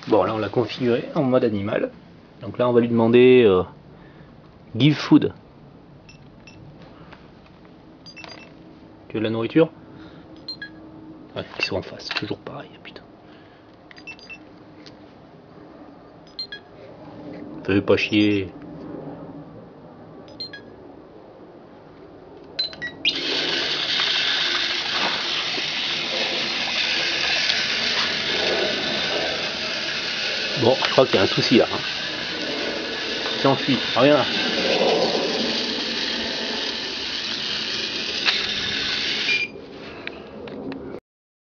Bon, là on l'a configuré en mode animal. Donc là on va lui demander give food. Tu veux de la nourriture? Ouais, ils sont en face, toujours pareil, putain. Fais pas chier. Bon, je crois qu'il y a un souci là. Hein. Il s'enfuit, reviens là.